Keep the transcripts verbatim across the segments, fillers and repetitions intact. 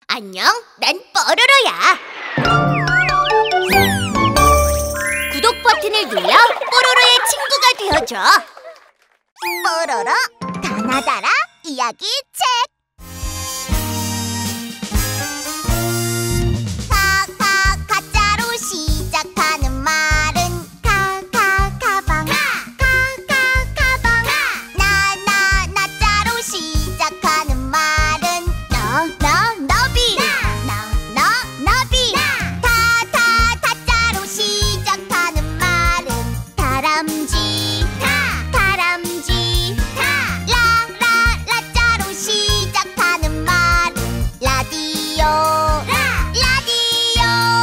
안녕, 난 뽀로로야. 구독 버튼을 눌러 뽀로로의 친구가 되어줘. 뽀로로 가나다라 이야기 책. 카카 가짜로 시작하는 말은 카카 가방. 카카 가방. 나나 나짜로 시작하는 말은 너너 너비. 너너 너비. 타타 타짜로 시작하는 말은 다람쥐. 다람쥐. 라라 라짜로 시작하는 말은 라디오. 라디오.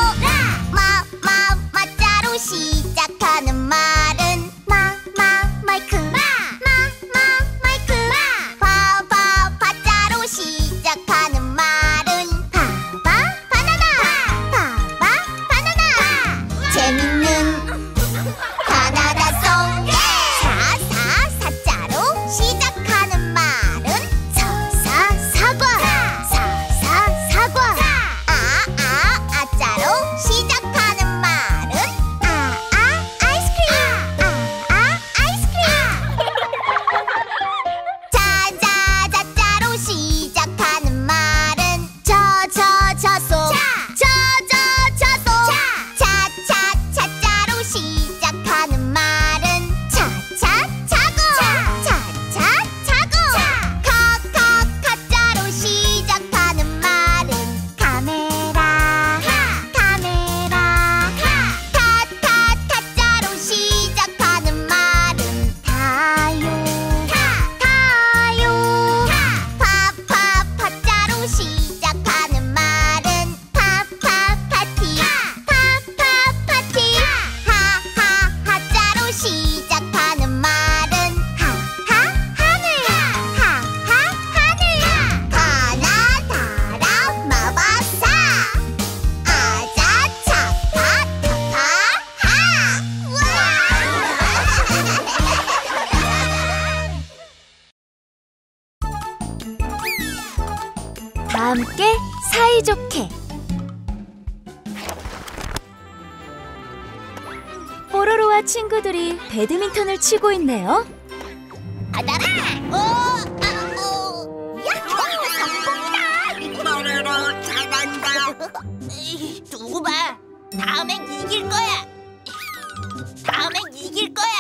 마마 마짜로 시작하는 말은 마마 마이크. 마마 마이크. 바바 바짜로 시작하는 말은 바바 바나나. 바바 바나나. 재밌는 가나다 송. 사사 사자로 시작하는 말은 사사 사과. 사사 사과. 아아 아자로 시작하는 말은 아아 아이스크림. 아아 아이스크림. 자자 자자로 시작하는 말은 저저 저소. 저저 저소. 차차 차자로 시작하는 말은 차차 차고. 차차 차고. 카카 카자로 시작하는 말은 카메라. 카메라. 타타 타자로 시작하는 말은 타요. 타요. 파파 파자로 시작하는 말은 파파 파티. 파파 파티. 하하 하자로 시작하는 말은 하하 하늘. 하하 하늘. 가나다라 마바사. 아자 차파 타파 하. 다 함께 사이좋게. 뽀로로와 친구들이 배드민턴을 치고 있네요. 아다라. 오, 아, 오. 야호, 성공이다. 뽀로로 잘한다. 에이, 두고 봐. 다음엔 이길 거야. 다음엔 이길 거야.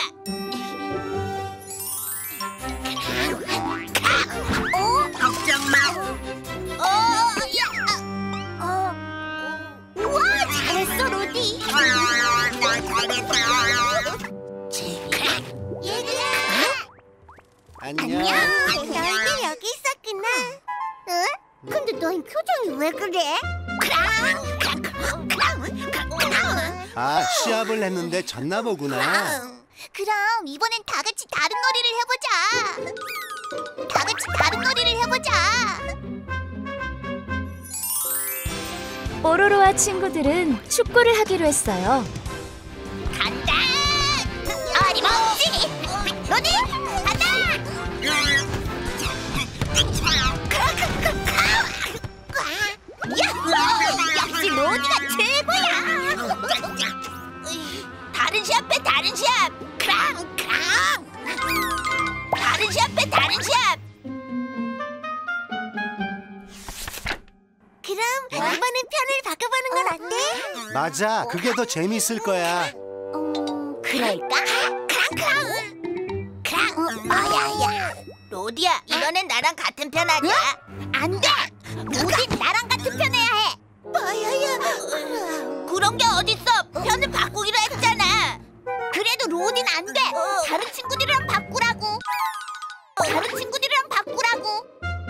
오, 걱정 마. 어, 야, 아, 어, 우와, 잘했어, 로디. 아, 나 잘했다. 얘들아. 안녕. 너희들 여기 있었구나. 응? 근데 너희 표정이 왜 그래? 크랑, 크랑, 크랑, 크랑, 크랑. 아, 시합을 했는데 졌나 보구나. 크랑. 그럼 이번엔 다 같이 다른 놀이를 해보자. 다 같이 다른 놀이를 해보자. 뽀로로와 친구들은 축구를 하기로 했어요. 간다. 어림없지. 로디, 간다. 야호! 역시 로디가 최고야. 다른 시합 해, 다른 시합. 크랑, 크랑. 다른 시합 해, 다른 시합. 그럼 이번엔 편을 바꿔보는 건 어때? 맞아, 그게 더 재밌을 거야. 음, 그럴까? 크랑, 크랑. 크랑, 어야야. 로디야, 이번엔 나랑 같은 편 하자. 안 돼! 로디 나랑 같은 편 해야 해. 뭐야야? 그런 게 어딨어? 편을 바꾸기로 했잖아. 그래도 로디는 안 돼. 다른 친구들이랑 바꾸라고. 다른 친구들이랑 바꾸라고.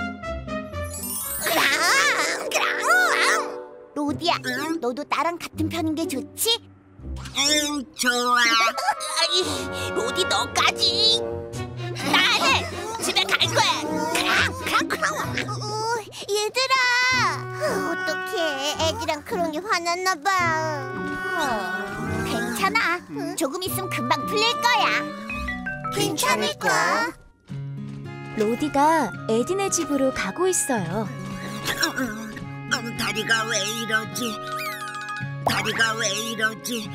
그랑, 그랑. 로디야, 너도 나랑 같은 편인 게 좋지? 응, 좋아. 아이, 로디 너까지. 나는 집에 갈 거야. 크랑, 크랑, 크랑. 어, 얘들아. 어떡해, 애기랑 크롱이 화났나 봐. 어, 괜찮아. 조금 있으면 금방 풀릴 거야. 괜찮을까? 로디가 에디네 집으로 가고 있어요. 다리가 왜 이러지? 다리가 왜 이러지?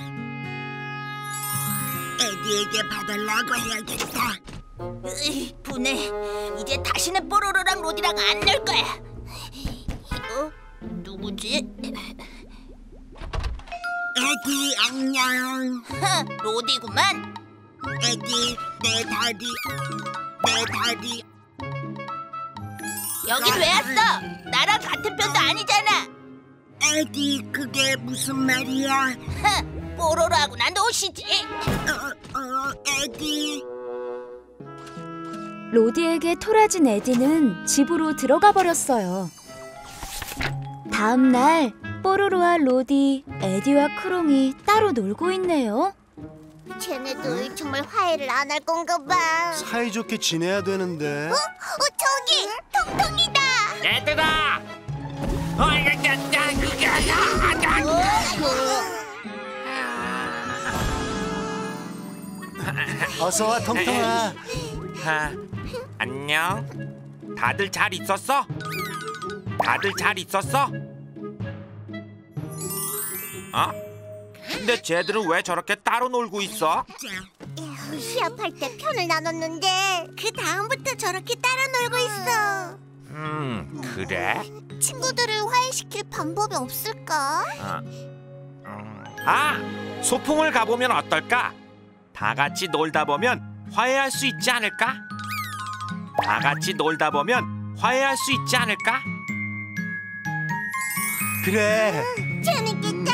에디에게 봐달라고 해야겠다. 으이, 분해. 이제 다시는 뽀로로랑 로디랑 안 놀 거야. 어? 누구지? 에디 안녕. 로디구만. 에디 내 다리 내 다리. 여긴 왜 왔어? 나랑 같은 편도 아니잖아. 에디 그게 무슨 말이야? 뽀로로하고 난 노시지. 어, 어, 에디. 로디에게 토라진 에디는 집으로 들어가 버렸어요. 다음 날 뽀로로와 로디, 에디와 크롱이 따로 놀고 있네요. 쟤네들 정말 화해를 안 할 건가 봐. 사이좋게 지내야 되는데. 어, 저기 통통이다. 얘들아! 어, 이거, 야, 야, 이거, 야, 야. 어서 와, 통통아. 아, 안녕. 다들 잘 있었어? 다들 잘 있었어? 어? 근데 쟤들은 왜 저렇게 따로 놀고 있어? 시합할 때 편을 나눴는데 그 다음부터 저렇게 따라 놀고 있어. 음, 그래? 친구들을 화해시킬 방법이 없을까? 어. 음. 아! 소풍을 가보면 어떨까? 다 같이 놀다 보면 화해할 수 있지 않을까? 다 같이 놀다 보면 화해할 수 있지 않을까? 그래. 재밌겠다.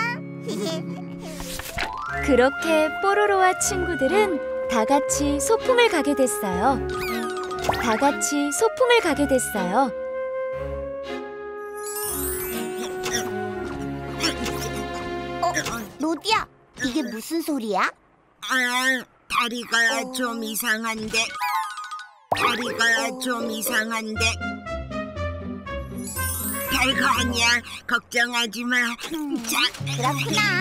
그렇게 뽀로로와 친구들은 다 같이 소풍을 가게 됐어요. 다 같이 소풍을 가게 됐어요. 어, 로디야, 이게 무슨 소리야? 아, 다리가 좀 이상한데. 다리가 좀 이상한데. 별거 아니야. 걱정하지 마. 자, 그렇구나.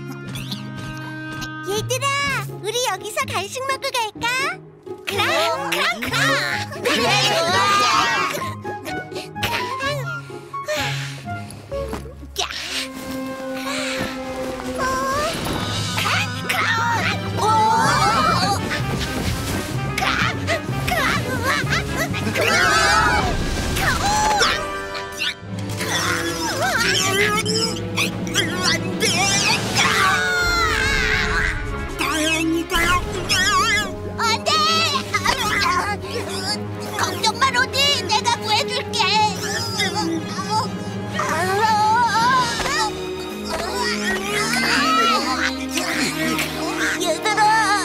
얘들아, 우리 여기서 간식 먹으러 갈까? 그럼, 그럼, 그럼. 그래, 안 돼. 다행이다. 안 돼! 걱정 마, 로디. 내가 구해줄게. 얘들아.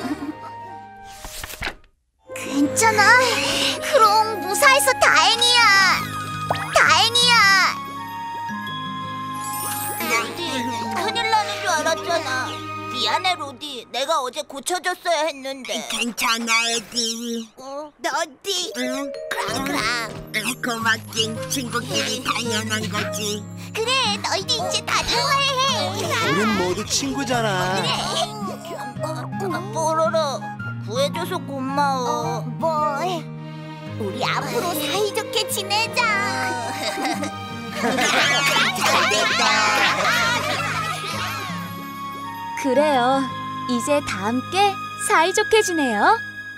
괜찮아. 그럼 무사해서 다행이야. 다행이야. 로디, 큰일 나는 줄 알았잖아. 미안해, 로디. 내가 어제 고쳐줬어야 했는데. 괜찮아, 에디. 어? 너디? 응? 크랑크랑. 고맙긴. 친구끼리 당연한 거지. 그래, 너희들 이제 다들 화해해. 우린 모두 친구잖아. 어, 뽀로로, 구해줘서 고마워. 뭐? 우리 앞으로 사이좋게 지내자. 잘됐다. 그래요. 이제 다 함께 사이좋게 지내요.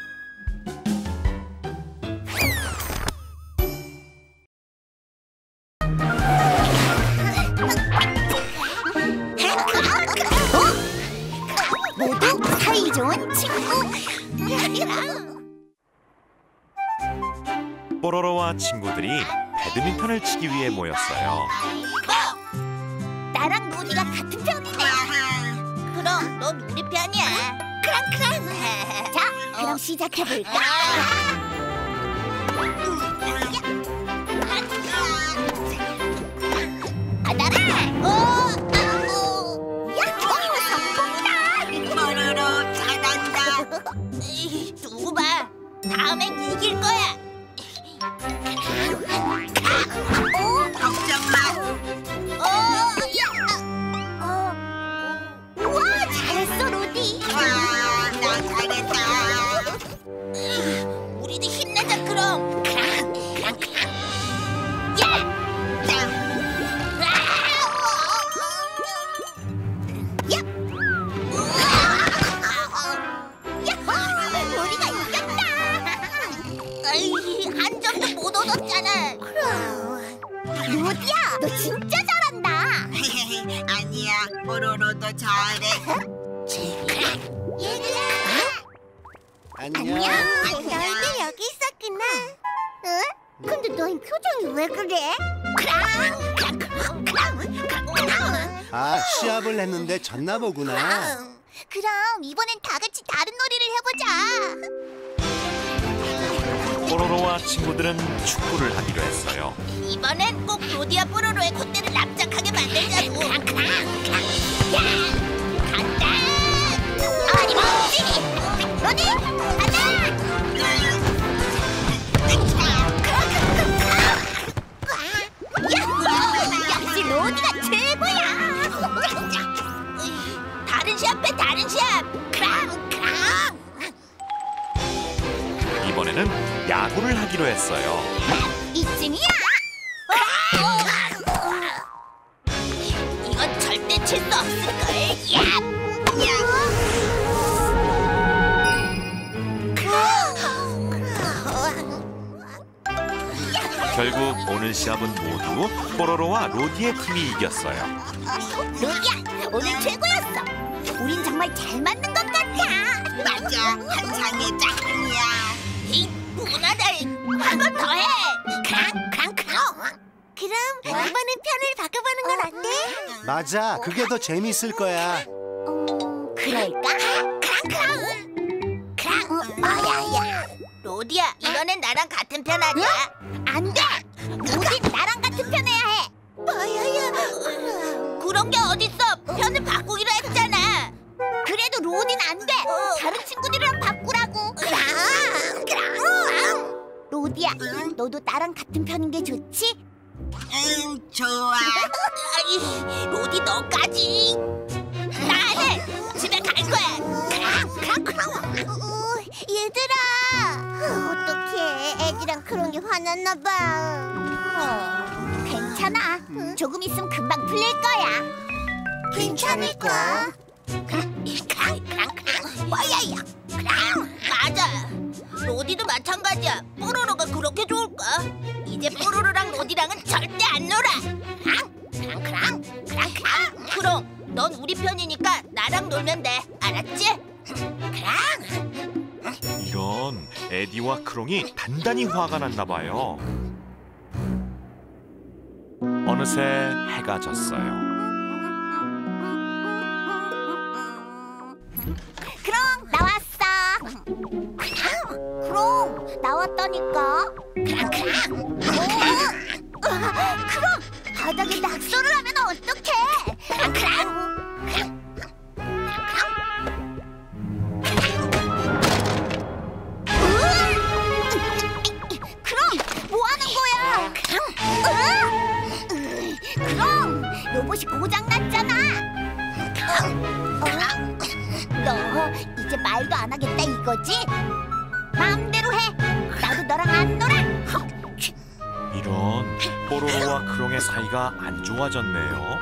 모두 사이좋은 친구. 뽀로로와 친구들이 배드민턴을 치기 위해 모였어요. 나랑 로디가 같은 편이네. 그럼 넌 우리 편이야. 크랑크랑. 자, 그럼 시작해볼까? 아나라. 오, 오, 야호, 성공이다. 뽀로로 잘한다. 에이, 두고 봐. 다음엔 이길 거야. 오, 걱정 마. 어, 야, 어, 우와, 잘했어, 로디. 와, 나 잘했다. 우리도 힘내자, 그럼. 크랑, 로디야, 너 진짜 잘한다. 아니야, 뽀로로도 잘해. 얘들아. 안녕. 너희들 여기 있었구나. 응? 근데 너희 표정이 왜 그래? 크랑, 크랑, 크랑, 크랑, 크랑. 아, 시합을 했는데 졌나 보구나. 그럼 이번엔 다 같이 다른 놀이를 해보자. 뽀로로와 친구들은 축구를 하기로 했어요. 이번엔 꼭 로디와 뽀로로의 콧대를 납작하게 만들자고. 크랑, 크랑, 크랑. 야, 간다. 어림없지. 로디, 간다. 역시 로디가 최고야. 다른 시합해, 다른 시합. 크랑, 크랑. 이번에는 야구를 하기로 했어요. 이쯤이야. 이건 절대 칠 수 없을걸. 야! 결국 오늘 시합은 모두 뽀로로와 로디의 팀이 이겼어요. 로디야, 오늘 최고였어. 우린 정말 잘 맞는 것 같아. 맞아, 환상의 짝꿍이야. 이 무난하다. 한 번 더 해. 크랑, 크랑, 크랑. 그럼 이번엔 편을 바꿔보는 건 어때? 맞아, 그게 더 재밌을 거야. 음, 그럴까? 크랑, 크랑. 크랑, 어야야. 로디야, 이번엔 나랑 같은 편 하자. 안 돼! 로디 나랑 같은 편 해야 해. 뭐야야? 그런 게 어딨어? 편을 바꾸기로 했잖아. 그래도 로디는 안 돼. 다른 친구들이랑 바꾸라고. 그럼, 그럼. 로디야, 너도 나랑 같은 편인 게 좋지? 응, 좋아. 아이, 로디 너까지. 나 안 해. 집에 갈 거야. 크랑, 크랑, 크랑. 어, 얘들아. 어떡해. 애들랑 크롱이 화났나 봐. 어, 괜찮아. 조금 있으면 금방 풀릴 거야. 괜찮을까? 크랑, 크랑, 크랑. 뭐야야. 크랑. 맞아. 로디도 마찬가지야. 뽀로로가 그렇게 좋을까? 이제 뽀로로랑 로디랑은 절대 안 놀아. 크랑, 크랑, 크랑, 크랑, 크랑. 크롱, 넌 우리 편이니까 나랑 놀면 돼. 알았지? 크랑. 이런, 에디와 크롱이 단단히 화가 났나 봐요. 어느새 해가 졌어요. 크롱, 나왔어. 크랑, 크롱, 나왔다니까. 크랑, 크랑. 오, 으아, 크롱, 바닥에 낙서를 하면 어떡해? 크랑, 크랑. 크랑, 크랑. 크롱, 뭐 하는 거야? 크롱, 크롱, 로봇이 고장 났잖아. 크롱, 너 이제 말도 안 하겠다 이거지? 마음대로 해. 나도 너랑 안 놀아. 이런, 뽀로로와 크롱의 사이가 안 좋아졌네요.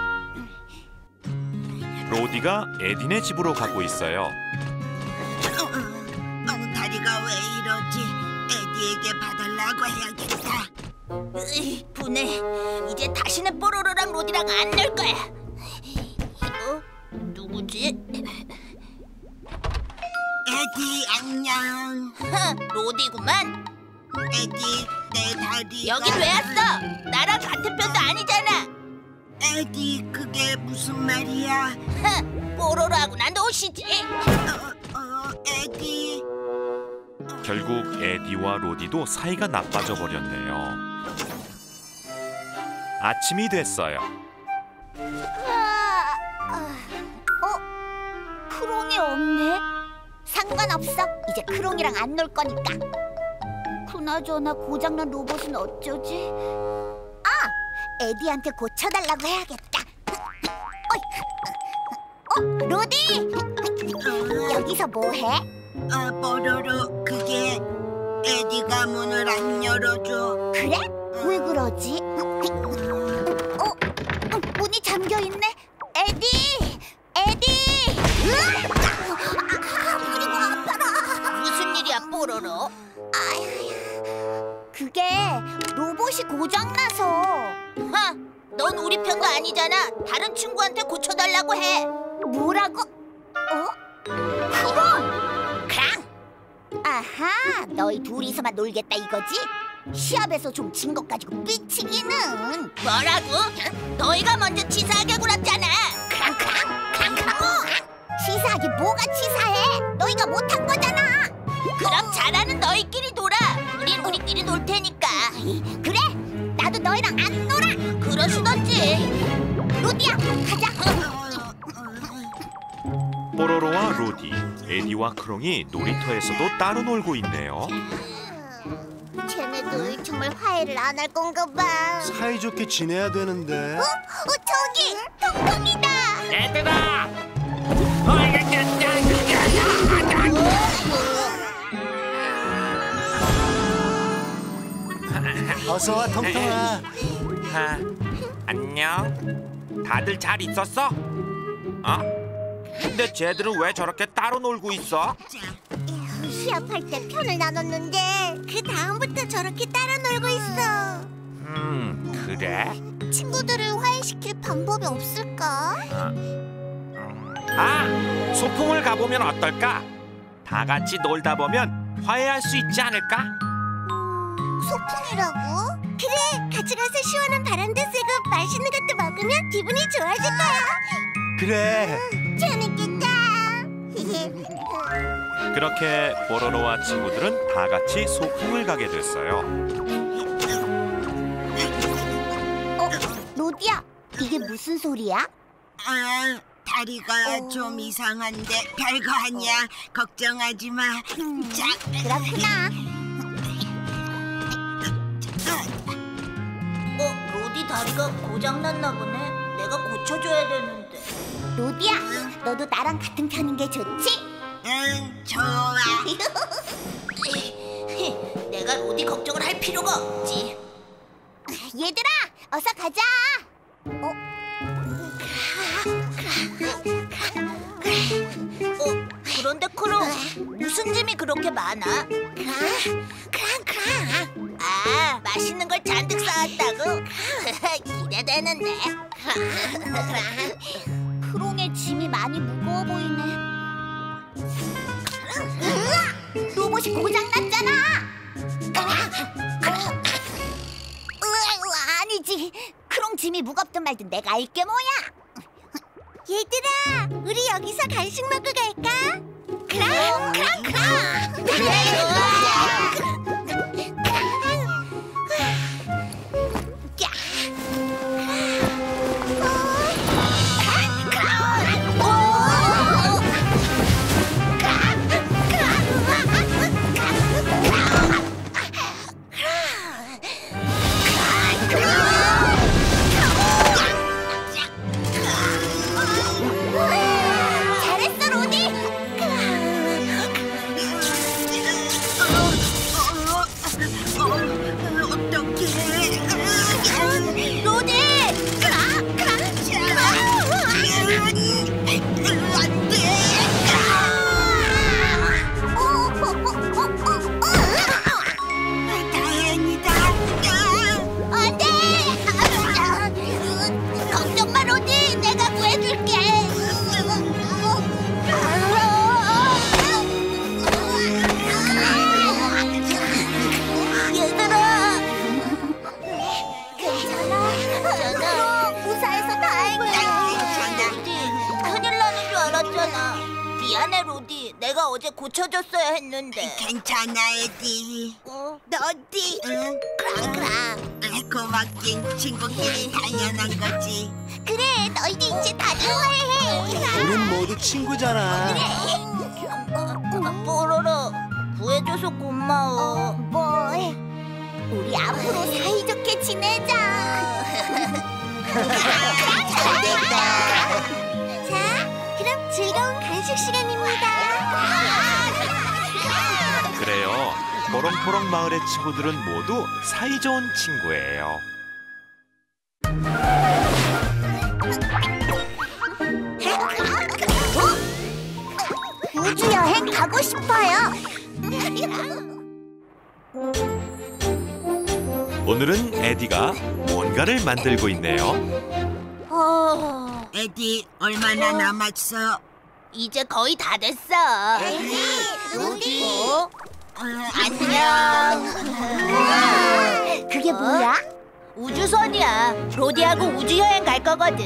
로디가 에디네 집으로 가고 있어요. 어, 어, 다리가 왜 이러지? 에디에게 봐달라고 해야겠다. 으이, 분해. 이제 다시는 뽀로로랑 로디랑 안 놀 거야. 어? 누구지? 에디, 안녕. 로디구만. 에디, 내 다리가... 여긴 왜 왔어? 나랑 같은 편도 아니잖아. 에디, 그게 무슨 말이야? 뽀로로하고나 노시지. 어, 어, 에디... 결국 에디와 로디도 사이가 나빠져 버렸네요. 아침이 됐어요. 어? 크롱이 없네? 상관없어. 이제 크롱이랑 안 놀 거니까. 그나저나 고장난 로봇은 어쩌지? 아! 에디한테 고쳐달라고 해야겠다. 어이. 어? 로디! 여기서 뭐해? 아, 뽀로로, 그게 에디가 문을 안 열어줘. 그래? 왜 그러지? 어? 어, 문이 잠겨있네? 에디! 에디! 아, 그리고 아파라. 무슨 일이야, 뽀로로? 아휴, 그게 로봇이 고장나서 넌 우리 편도 아니잖아. 다른 친구한테 고쳐달라고 해. 뭐라고? 어? 그럼! 그랑! 아하, 너희 둘이서만 놀겠다 이거지? 시합에서 좀 진 것 가지고 삐치기는. 뭐라고? 너희가 먼저 치사하게 굴었잖아. 그랑 그랑 그랑 그랑. 치사하게 뭐가 치사해? 너희가 못한 거잖아. 그럼 잘하는 너희끼리 놀아. 우린 우리끼리 놀 테니까. 그래? 나도 너희랑 안 놀아. 그러시던지. 로디야, 가자. 뽀로로와 로디, 에디와 크롱이 놀이터에서도 따로 놀고 있네요. 쟤네들 정말 화해를 안 할 건가 봐. 사이좋게 지내야 되는데. 어? 어, 저기 통통이다. 얘들아! 어서 와, 통통아. 아, 안녕. 다들 잘 있었어? 어? 근데 쟤들은 왜 저렇게 따로 놀고 있어? 시합할 때 편을 나눴는데 그 다음부터 저렇게 따라 놀고 있어. 음, 그래? 친구들을 화해시킬 방법이 없을까? 아, 소풍을 가보면 어떨까? 다 같이 놀다 보면 화해할 수 있지 않을까? 소풍이라고? 그래, 같이 가서 시원한 바람도 쐬고 맛있는 것도 먹으면 기분이 좋아질 거야. 그래. 재밌겠다. 그렇게 뽀로로와 친구들은 다 같이 소풍을 가게 됐어요. 어, 로디야, 이게 무슨 소리야? 아, 다리가 어. 좀 이상한데 별거 아니야. 걱정하지 마. 자, 그렇구나. 어, 로디 다리가 고장났나 보네. 내가 고쳐줘야 되는데. 로디야, 너도 나랑 같은 편인 게 좋지? 응, 좋아. 내가 로디 걱정을 할 필요가 없지. 얘들아, 어서 가자. 어? 어, 그런데 크롱, 무슨 짐이 그렇게 많아? 크랑, 크랑, 크랑. 아, 맛있는 걸 잔뜩 싸왔다고? 기대되는데. 크롱의 짐이 많이 무거워 보이네. 으아! 로봇이 고장났잖아. 으아, 아니지. 크롱 짐이 무겁든 말든 내가 알게 뭐야. 얘들아, 우리 여기서 간식 먹고 갈까? 크랑, 크랑, 크랑. 그래, 좋아. 잘했어, 로디. 어떡해. 로디. 안 돼. 다행이다. 안돼! 걱정 마, 로디. 내가 구해줄게. 얘들아, 괜찮아? 괜찮아. 무사해서 다행이야. 로디, 큰일 나는 줄 알았잖아. 미안해, 로디. 내가 어제 고쳐줬어야 했는데. 괜찮아, 에디. 어? 너디? 응? 크랑크랑. 아, 고맙긴. 친구끼리 당연한 거지. 그래, 너희도 이제 다들 화해해. 우린 모두 친구잖아. 뽀로로, 구해줘서 고마워. 뭐, 우리 앞으로 사이좋게 지내자. 잘됐다. 자, 그럼 즐거운 간식 시간입니다. 그래요. 뽀롱뽀롱 마을의 친구들은 모두 사이좋은 친구예요. 우주 여행 가고 싶어요. 오늘은 에디가 뭔가를 만들고 있네요. 어, 에디, 얼마나 남았어? 이제 거의 다 됐어. 에디, 로디. 어? 안녕. 그게 뭐야? 우주선이야. 로디하고 우주여행 갈 거거든.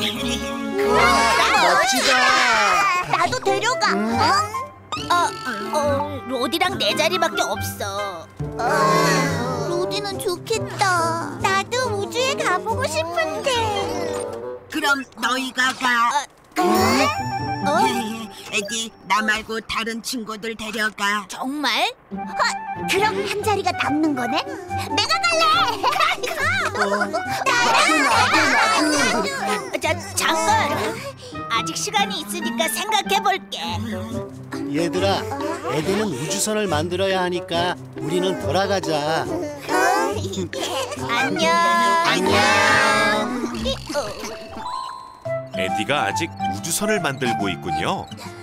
멋지다. 나도 데려가. 어? 어, 로디랑 내 자리밖에 없어. 로디는 좋겠다. 나도 우주에 가보고 싶은데. 그럼 너희가 가. 어? 에디, 나 말고 다른 친구들 데려가. 정말? 어, 그럼 한 자리가 남는 거네? 내가 갈래! 자, 잠깐! 아직 시간이 있으니까 생각해볼게. 얘들아, 에디는 우주선을 만들어야 하니까 우리는 돌아가자. 안녕! 안녕! 에디가 아직 우주선을 만들고 있군요.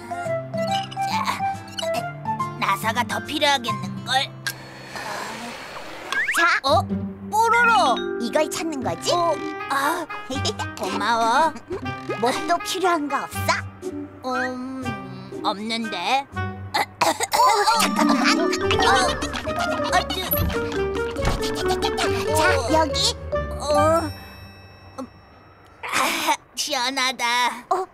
나사가 더 필요하겠는걸? 자, 어? 뽀로로! 이걸 찾는 거지? 어, 아, 고마워. 뭐 또 필요한 거 없어? 음, 없는데. 어, 잠깐만. 어, 어, 자, 여기. 어, 음, 아, 시원하다. 어,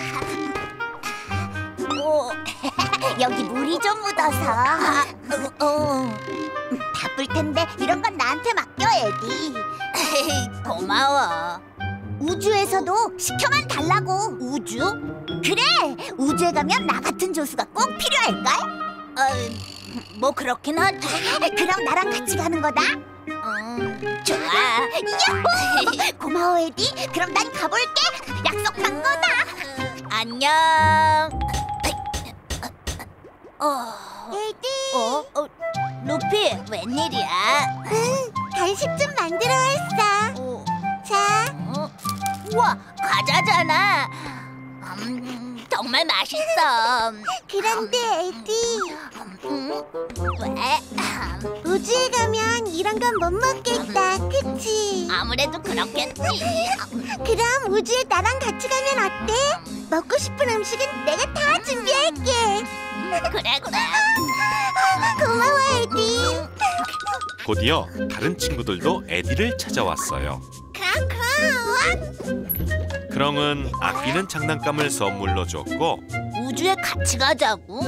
어. 여기 물이 좀 묻어서. 아, 어, 어. 바쁠 텐데 이런 건 나한테 맡겨, 에디. 고마워. 우주에서도 시켜만 달라고. 우주? 그래, 우주에 가면 나 같은 조수가 꼭 필요할걸? 어, 뭐 그렇긴 하지. 그럼 나랑 같이 가는 거다? 음, 좋아. 야호! 고마워, 에디. 그럼 난 가볼게. 약속한 거다. 안녕. 어, 에디. 어? 어, 루피, 웬일이야? 응, 간식 좀 만들어 왔어. 어. 자. 어? 우와, 과자잖아. 음, 정말 맛있어. 그런데 에디. 음, 왜? 우주에 가면 이런 건 못 먹겠다, 그치? 아무래도 그렇겠지. 그럼 우주에 나랑 같이 가면 어때? 먹고 싶은 음식은 내가 다 준비할게. 그래, 그래. 고마워, 에디. 곧이어 다른 친구들도 에디를 찾아왔어요. 크롱은 아끼는 장난감을 선물로 줬고, 우주에 같이 가자고?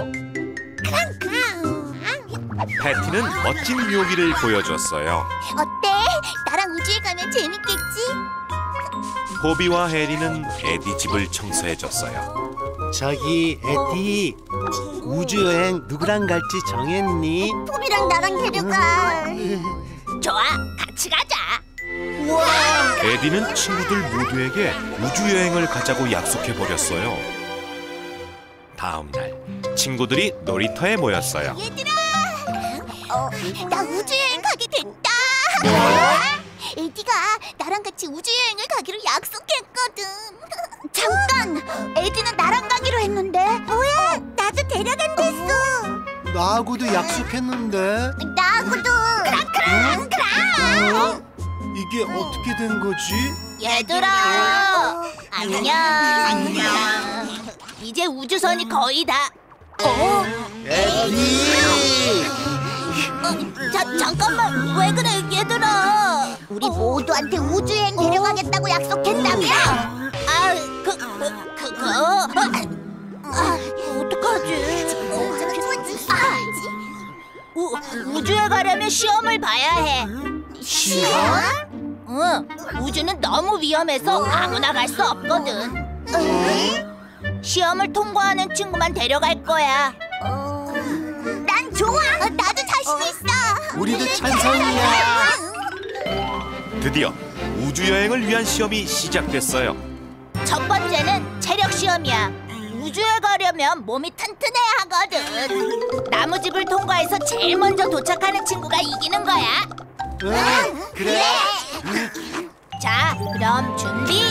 패티는 멋진 묘기를 보여줬어요. 어때? 나랑 우주에 가면 재밌겠지? 보비와 해리는 에디 집을 청소해줬어요. 저기 에디, 우주여행 누구랑 갈지 정했니? 포비랑 나랑 데려가. 좋아, 같이 가자. 우와. 에디는 친구들 모두에게 우주여행을 가자고 약속해버렸어요. 다음 날 친구들이 놀이터에 모였어요. 얘들아, 어, 나 우주여행 가게 됐다. 에디가 나랑 같이 우주여행을 가기로 약속했거든. 잠깐, 에디는 나랑 가기로 했는데. 뭐야? 나도 데려간댔어. 나하고도 약속했는데. 나하고도. 크랑 크랑 크랑. 어? 이게 어떻게 된 거지? 얘들아, 안녕. 안녕. 이제 우주선이 거의 다. 어? 에디! 어, 자, 잠깐만, 왜 그래, 얘들아? 우리 모두한테 우주여행 데려가겠다고 약속했다며? 아, 그, 그, 그거. 아, 어떡하지? 아, 우, 우주에 가려면 시험을 봐야 해. 시험? 응, 우주는 너무 위험해서 아무나 갈 수 없거든. 시험을 통과하는 친구만 데려갈 거야. 난 좋아. 나도 자신 있어. 우리도 찬성이야. 드디어 우주여행을 위한 시험이 시작됐어요. 첫 번째는 체력 시험이야. 우주에 가려면 몸이 튼튼해야 하거든. 나무집을 통과해서 제일 먼저 도착하는 친구가 이기는 거야. 응, 그래. 자, 그럼 준비.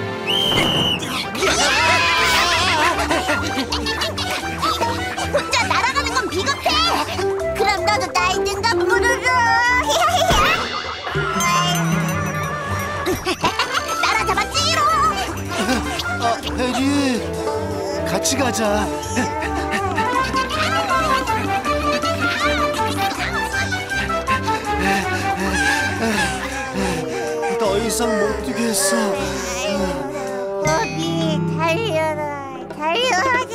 혼자 날아가는 건 비겁해. 그럼 너도 나이든가 부르르. 에디, 같이 가자. 더 이상 못 뛰겠어. 로디, 달려라, 달려라.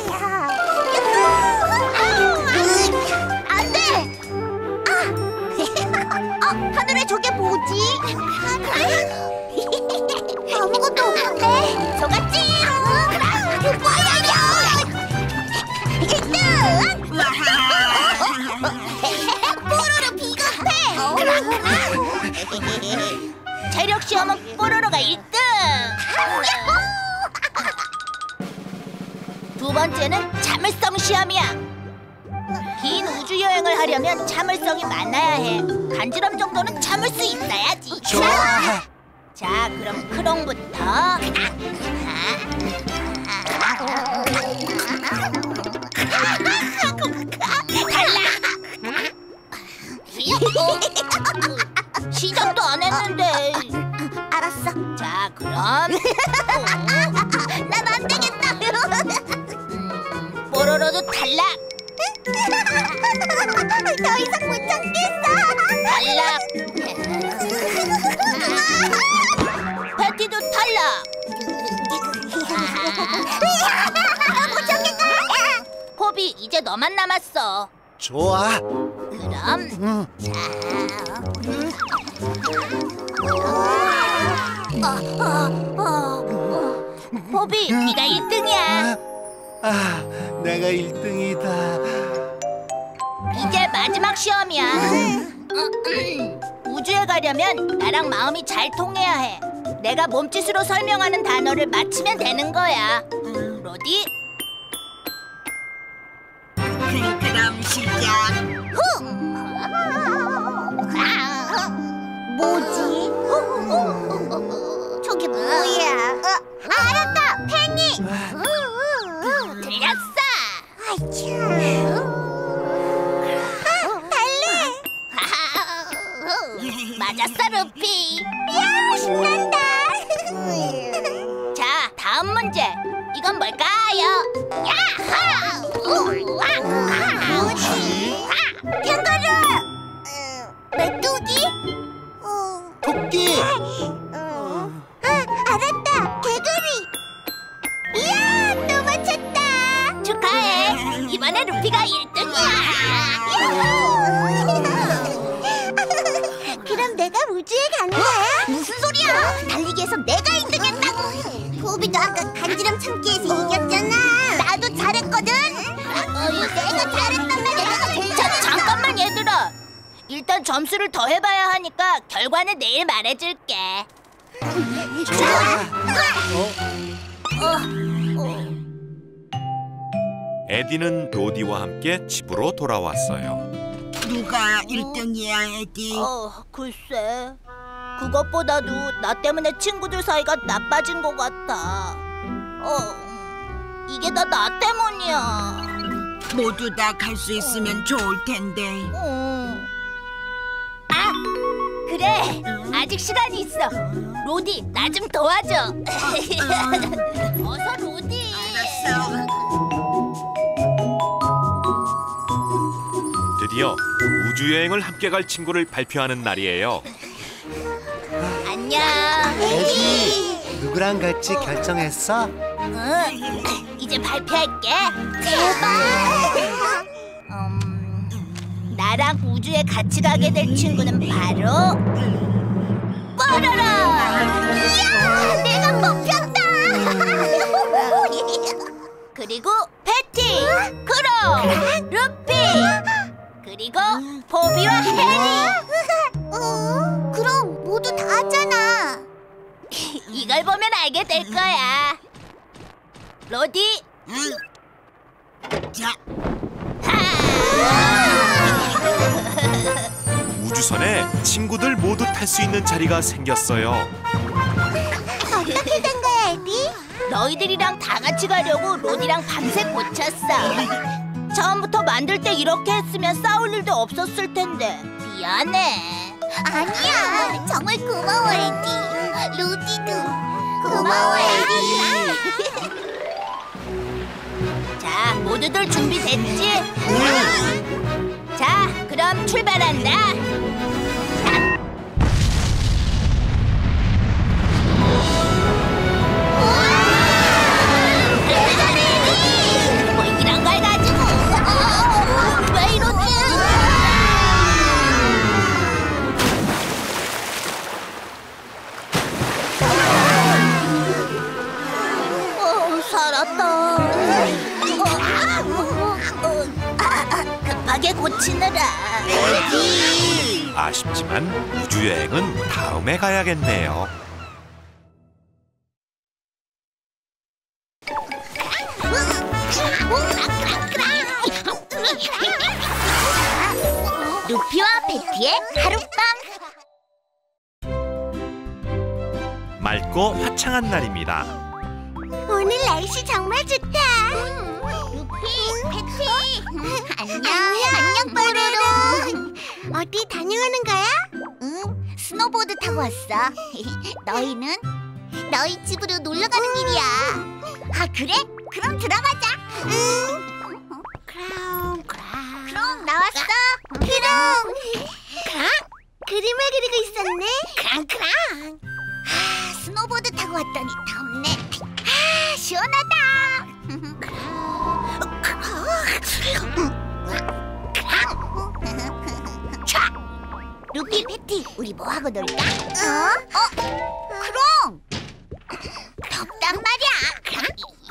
안 돼! 아! 어, 하늘에 저게 뭐지? 아무것도 없는데? 속았지? 일 등! 뽀로로 비겁해! 체력 시험은 뽀로로가 일 등! 두 번째는 참을성 시험이야. 긴 우주 여행을 하려면 참을성이 많아야 해. 간지럼 정도는 참을 수 있어야지. 좋아. 자, 그럼 크롱부터. 달라. 시작도 안 했는데. 알았어. 자, 그럼. 난 안 되겠다. 음, 뽀로로도 탈락. 더 이상 못 참겠어. 탈락. 패티도 탈락. 못 참겠다. 포비, 이제 너만 남았어. 좋아. 그럼 응. 어, 어, 어. 포비, 네가 일 등이야. 아, 내가 일 등이다. 이제 마지막 시험이야. 우주에 가려면 나랑 마음이 잘 통해야 해. 내가 몸짓으로 설명하는 단어를 맞히면 되는 거야. 로디? 그럼 시작. 뭐지? 저게 뭐야? 어, 알았다! 팽이! 들렸어! 달래! 맞았어, 루피! 야, 신난다! 자, 다음 문제. 이건 뭘까요? 야하! 뭐지? 캥거루! 메뚜기? 토끼. 아, 알았다! 개구리! 이야! 또 맞췄다! 축하해! 이번에 루피가 일 등이야! 그럼 내가 우주에 가는 거야? 무슨 소리야! 달리기에서 내가 일 등 했다고! 포비도 아까 간지럼 참기에서 이겼잖아! 나도 잘했거든! 내가 잘했단 말이야! 자, 잠깐만 얘들아! 일단 점수를 더 해봐야 하니까 결과는 내일 말해줄게. 에디는 로디와 함께 집으로 돌아왔어요. 누가 일 등이야, 에디? 어, 글쎄. 그것보다도 나 때문에 친구들 사이가 나빠진 것 같아. 어, 이게 다 나 때문이야. 모두 다 갈 수 있으면 좋을 텐데. 음. 아, 그래. 아직 시간이 있어. 로디, 나 좀 도와줘. 어서 로디. 알았어. 드디어 우주여행을 함께 갈 친구를 발표하는 날이에요. 안녕. 에디, 누구랑 같이 결정했어? 응, 이제 발표할게. 제발. 음, 나랑 우주에 같이 가게 될 친구는 바로 뽀로로. 이야, 내가 뽑혔다. 그리고 패티, 크롱, 루피, 그리고 포비와 해리. 어, 그럼 모두 다 하잖아. 이걸 보면 알게 될 거야. 로디. 응. 자, 우주선에 친구들 모두 탈 수 있는 자리가 생겼어요. 어떻게 된 거야, 에디? 너희들이랑 다 같이 가려고 로디랑 밤새 고쳤어. 처음부터 만들 때 이렇게 했으면 싸울 일도 없었을 텐데. 미안해. 아니야, 정말 고마워, 에디. 로디도 고마워, 에디. 모두들 준비됐지? 응. 자, 그럼 출발한다. 뭐 이런 걸 가지고 왜 이러지? 어, 살았다. 급하게 고치느라. 아쉽지만 우주여행은 다음에 가야겠네요. 루피와 패티의 하룻밤. 맑고 화창한 날입니다. 오늘 날씨 정말 좋다. 루피, 패티, 안녕. 안녕, 뽀로로. 어디 다녀오는 거야? 응, 스노보드 타고 왔어. 너희는? 너희 집으로 놀러 가는 길이야. 아, 그래? 그럼 들어가자. 응. 그럼, 그럼. 그럼 나왔어. 그럼. 그럼. 그림을 그리고 있었네. 그럼, 그럼. 아, 스노보드 타고 왔더니 덥네. 아, 시원하다. 자, 루피, 패티, 우리 뭐 하고 놀까? 어? 어? 그럼. 덥단 말이야.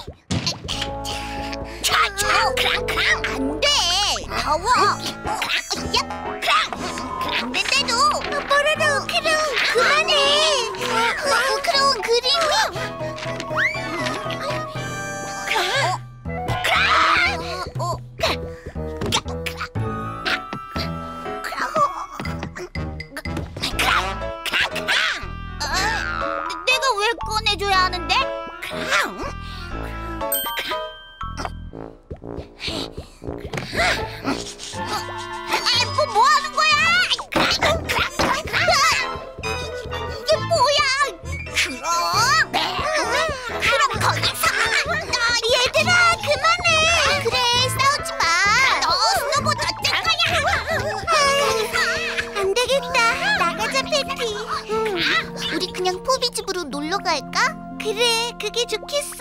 자, 자, 크랑, 크랑. 안 돼. 더워. 크랑, 야, 크랑. 안 된대도. 뽀로로, 크랑, 그만해. 그럼 그림이. 크랑, 크랑. 어, 내가 왜 꺼내줘야 하는데? 크랑. 아이, 뭐, 뭐 하는 거야? 이게 뭐야? 그럼 그럼 거기서 얘들아, 그만해. 그래, 싸우지 마. 너 스노보드 어쩔 거야? 안 되겠다. 나가자, 패티. 응. 우리 그냥 포비 집으로 놀러 갈까? 그래, 그게 좋겠어.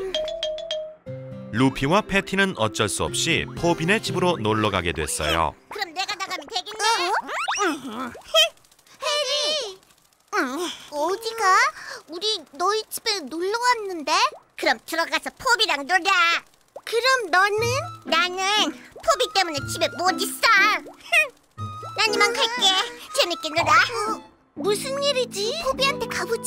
루피와 패티는 어쩔 수 없이 포비네 집으로 놀러 가게 됐어요. 그럼 내가 나가면 되겠네. 어? 해리. 응. 어디가? 우리 너희 집에 놀러 왔는데. 그럼 들어가서 포비랑 놀자. 그럼 너는? 나는 포비 때문에 집에 못 있어. 난 이만 갈게. 재밌게 놀아. 어, 무슨 일이지? 포비한테 가보자.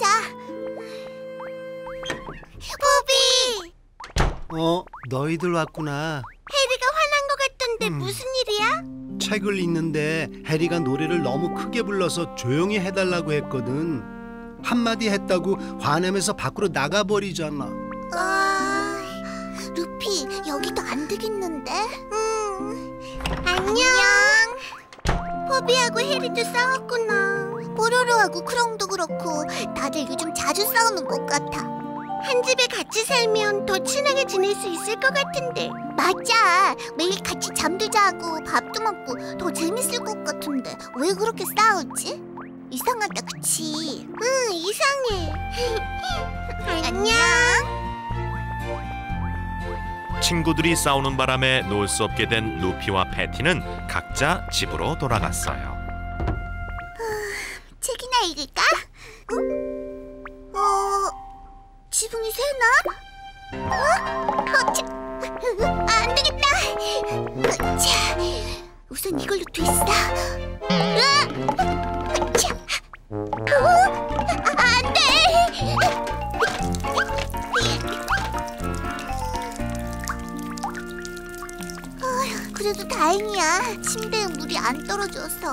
포비. 어, 너희들 왔구나. 해리가 화난 것 같던데 음. 무슨 일이야? 책을 읽는데 해리가 노래를 너무 크게 불러서 조용히 해달라고 했거든. 한마디 했다고 화내면서 밖으로 나가버리잖아. 아, 루피, 여기도 안 되겠는데? 음, 안녕. 포비하고 해리도 싸웠구나. 뽀로로하고 크롱도 그렇고 다들 요즘 자주 싸우는 것 같아. 한 집에 같이 살면 더 친하게 지낼 수 있을 것 같은데. 맞아. 매일 같이 잠도 자고 밥도 먹고 더 재밌을 것 같은데 왜 그렇게 싸우지? 이상하다, 그치? 응, 이상해. 안녕. 친구들이 싸우는 바람에 놀 수 없게 된 루피와 패티는 각자 집으로 돌아갔어요. 책이나 읽을까? 어? 어... 지붕이 새나? 어? 어, 자, 안 되겠다. 자, 우선 이걸로 됐어. 으아! 자, 어? 안 돼. 어, 그래도 다행이야. 침대에 물이 안 떨어져서.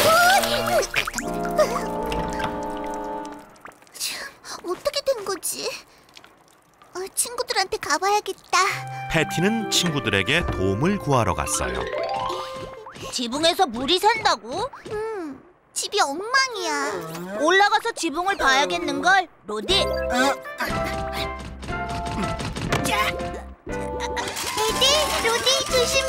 어떻게 된 거지? 어, 친구들한테 가봐야겠다. 패티는 친구들에게 도움을 구하러 갔어요. 지붕에서 물이 샌다고? 응, 집이 엉망이야. 올라가서 지붕을 봐야겠는걸, 로디. 자, 에디, 로디 조심해.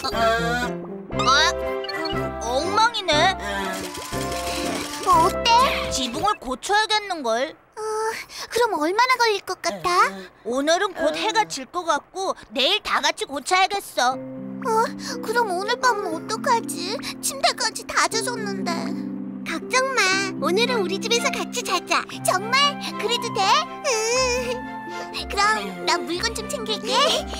아, 엉망이네. 뭐 어때? 지붕을 고쳐야겠는걸. 어, 그럼 얼마나 걸릴 것 같아? 오늘은 곧 해가 질 것 같고 내일 다 같이 고쳐야겠어. 어, 그럼 오늘 밤은 어떡하지? 침대까지 다 젖었는데. 걱정 마. 오늘은 우리 집에서 같이 자자. 정말? 그래도 돼? 으, 그럼 나 물건 좀 챙길게.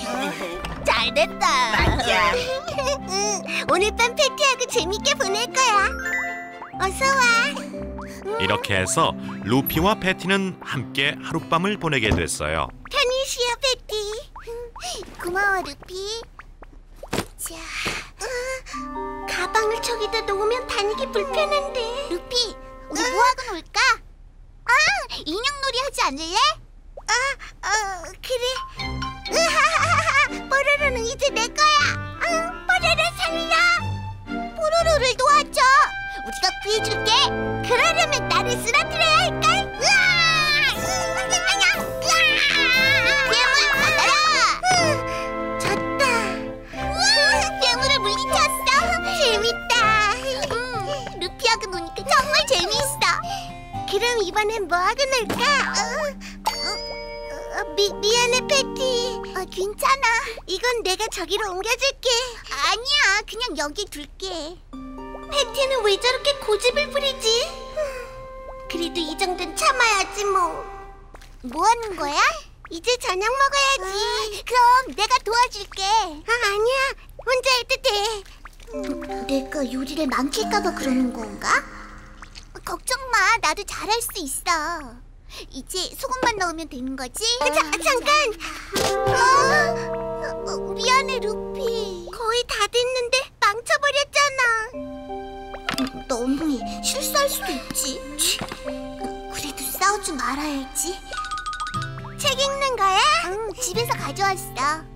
잘됐다. 맞아. 오늘 밤 패티하고 재밌게 보낼 거야. 어서 와. 이렇게 해서 루피와 패티는 함께 하룻밤을 보내게 됐어요. 편히 쉬어, 패티. 고마워, 루피. 자, 어, 가방을 저기다 놓으면 다니기 불편한데. 루피, 우리 뭐하고 놀까? 아, 인형놀이 하지 않을래? 아, 어, 그래. 으하하하, 뽀로로는 이제 내 거야. 아, 뽀로로 살려. 뽀로로를 도와줘. 우리가 구해줄게. 그러려면 나를 쓰러뜨려야 할걸? 으아! 으아! 괴물 받아라! 졌다. 우와, 괴물을 물리쳤어. 재밌다. 음, 루피하고 노니까 정말 재밌어. 그럼 이번엔 뭐하고 놀까? 어, 어, 어, 미, 미안해, 패티. 어, 괜찮아. 이건 내가 저기로 옮겨줄게. 아니야, 그냥 여기 둘게. 패티는 왜 저렇게 고집을 부리지? 그래도 이 정도는 참아야지 뭐. 뭐 하는 거야? 이제 저녁 먹어야지. 그럼 내가 도와줄게. 아, 아니야. 혼자 해도 돼. 음, 내가 요리를 망칠까 봐 그러는 건가? 걱정 마. 나도 잘할 수 있어. 이제 소금만 넣으면 되는 거지? 아, 자, 잠깐! 어, 어, 미안해, 루피. 거의 다 됐는데 망쳐버렸잖아. 너무해. 실수할 수도 있지. 그래도 싸우지 말아야지. 책 읽는 거야? 응, 집에서 가져왔어.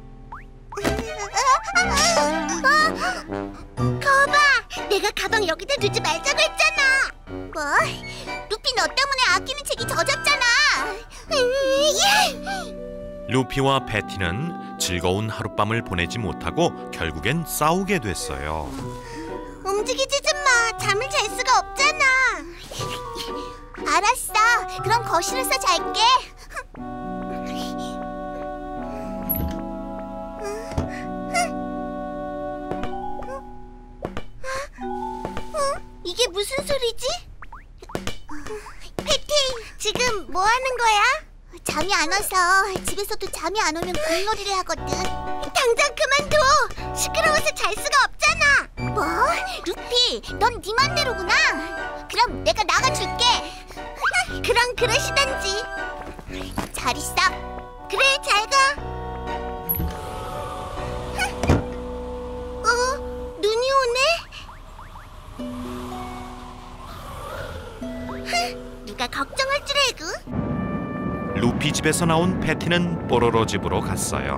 거봐! 내가 가방 여기다 두지 말자고 했잖아. 뭐? 루피 너 때문에 아끼는 책이 젖었잖아. 루피와 패티는 즐거운 하룻밤을 보내지 못하고 결국엔 싸우게 됐어요. 움직이지 좀 마. 잠을 잘 수가 없잖아. 알았어. 그럼 거실에서 잘게. 이게 무슨 소리지? 패티, 지금 뭐 하는 거야? 잠이 안 와서. 집에서도 잠이 안 오면 공놀이를 하거든. 당장 그만둬. 시끄러워서 잘 수가 없잖아. 뭐? 루피, 넌 네 맘대로구나. 그럼 내가 나가줄게. 그럼 그러시던지. 잘 있어. 그래, 잘 가. 어? 눈이 오네? 누가 걱정할 줄 알고. 루피 집에서 나온 패티는 뽀로로 집으로 갔어요.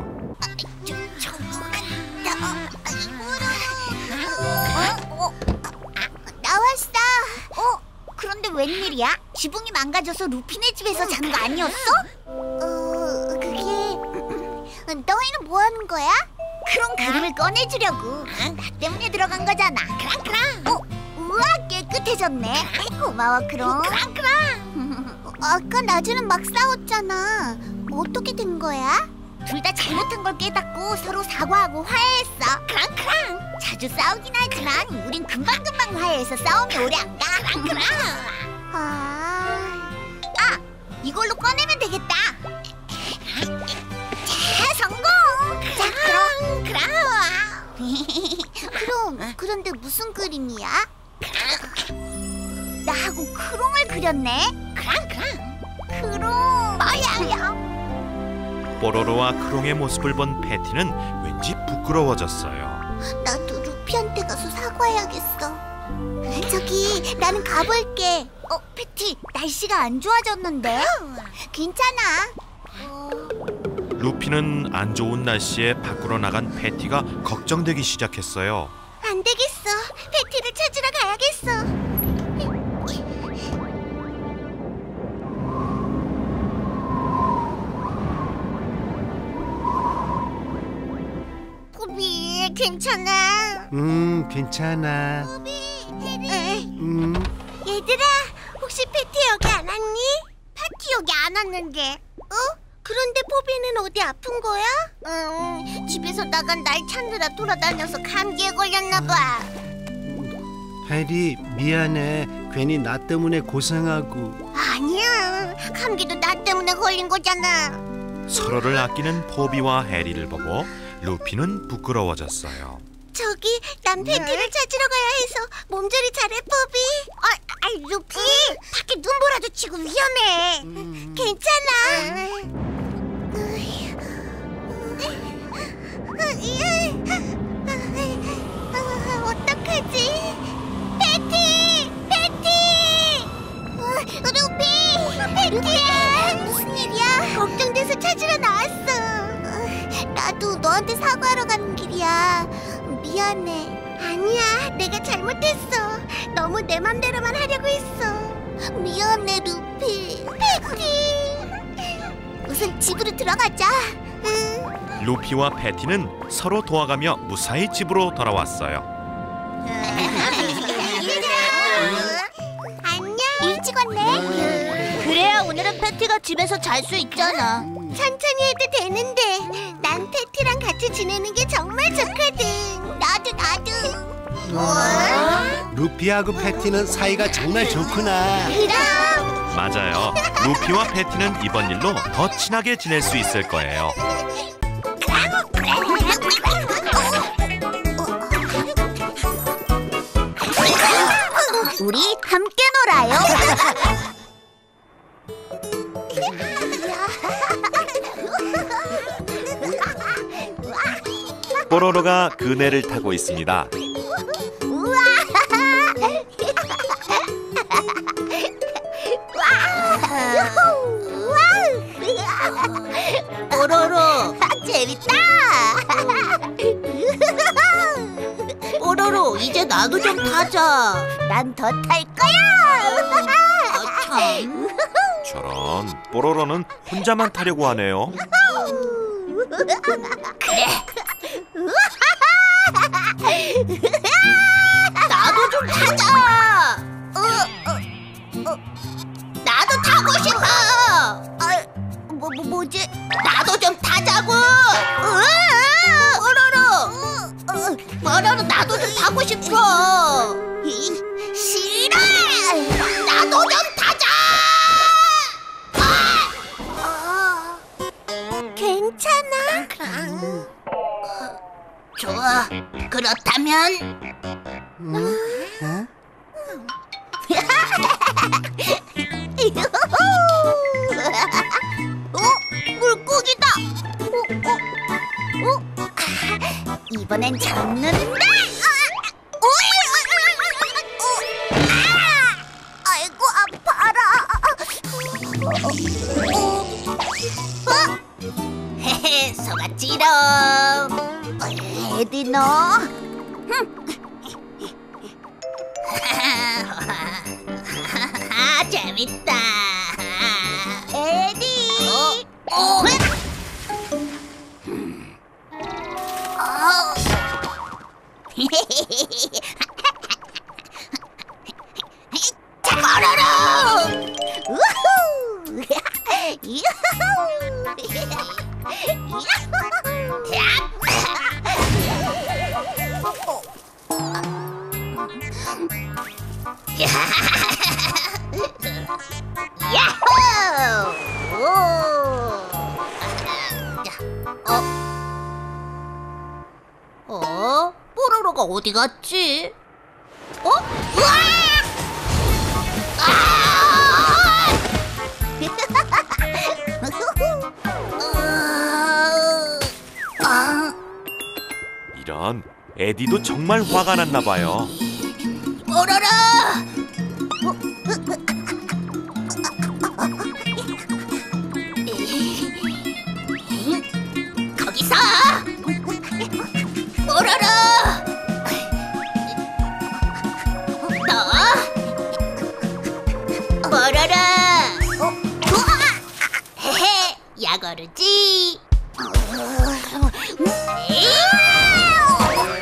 어? 나왔어. 어? 그런데 웬일이야? 지붕이 망가져서 루피네 집에서 잔 거 아니었어? 어, 그게... 너희는 뭐 하는 거야? 크롱 그림을 꺼내주려고. 나 때문에 들어간 거잖아. 크랑크랑. 어? 우와, 깨끗해졌네. 고마워, 크롱. 크랑크랑. 아까 낮에는 막 싸웠잖아. 어떻게 된 거야? 둘 다 잘못한 걸 깨닫고 서로 사과하고 화해했어. 크랑크랑. 자주 싸우긴 하지만 우린 금방금방 화해해서 싸움이 오래 안 가. 크랑크랑. 아, 아, 이걸로 꺼내면 되겠다. 자, 성공. 자, 그럼 그럼. 그럼 그런데 무슨 그림이야? 나하고 크롱을 그렸네. 크랑 크랑. 크롱. 뭐야? 뽀로로와 크롱의 모습을 본 패티는 왠지 부끄러워졌어요. 나도 루피한테 가서 사과해야겠어. 저기, 나는 가볼게. 어, 패티, 날씨가 안 좋아졌는데? 괜찮아. 어... 루피는 안 좋은 날씨에 밖으로 나간 패티가 걱정되기 시작했어요. 안 되겠어. 패티를 찾으러 가야겠어. 괜찮아. 음, 괜찮아. 음, 얘들아, 혹시 패티 여기 안 왔니? 패티 여기 안 왔는데. 어? 그런데 포비는 어디 아픈 거야? 응, 집에서 나간 날 찾느라 돌아다녀서 감기에 걸렸나 봐. 해리, 미안해. 괜히 나 때문에 고생하고. 아니야, 감기도 나 때문에 걸린 거잖아. 서로를 아끼는 포비와 해리를 보고 루피는 부끄러워졌어요. 저기, 난 패티를 찾으러 가야 해서 몸조리 잘해, 포비. 아, 아, 루피, 밖에 눈보라도 치고 위험해. 괜찮아. 어떡하지? 패티! 패티! 루피! 패티야! 무슨 일이야? 걱정돼서 찾으러 나왔어. 나도 너한테 사과하러 가는 길이야. 미안해. 아니야, 내가 잘못했어. 너무 내 맘대로만 하려고 했어. 미안해, 루피. 패티! 우선 집으로 들어가자. 응. 루피와 패티는 서로 도와가며 무사히 집으로 돌아왔어요. 안녕. 일찍 왔네. 그래야 오늘은 패티가 집에서 잘 수 있잖아. 천천히 해도 되는데 난 패티랑 같이 지내는 게 정말 좋거든. 나도 나도. 루피하고 패티는 사이가 정말 좋구나. 그럼. 맞아요. 루피와 패티는 이번 일로 더 친하게 지낼 수 있을 거예요. 우리 함께 놀아요. 뽀로로가 그네를 타고 있습니다. 우와. 뽀로로 재밌다. 뽀로로 이제 나도 좀 타자. 난 더 탈 거야. 참. 저런, 뽀로로는 혼자만 타려고 하네요. 그래. 나도 좀 타자. 어, 어, 어. 나도 타고 싶어. 아, 뭐, 뭐, 뭐지? 나도 좀 타자고. 뽀로로. 뽀로로 나도 좀 타고 싶어. 싫어. 나도 좀 타자. 아, 괜찮아? 좋아. 그렇다면 어? 물고기다. 어? 어? 어? 이번엔 잡는다. 어? 아! 아이고 아파라. 어? 헤헤, 속았지롱. 에디 너. 아, 재밌다. 에디. 어? 어? 어. 자, 뽀로로. 우후. 유후. 야호! 오! 어? 어? 뽀로로가 어디 갔지? 어? 우와! 아! 아! 이런, 에디도 정말 화가 났나 봐요. 뽀로로! 거기서! 뽀로로! 너! 뽀로로! 헤헤, 야거르지!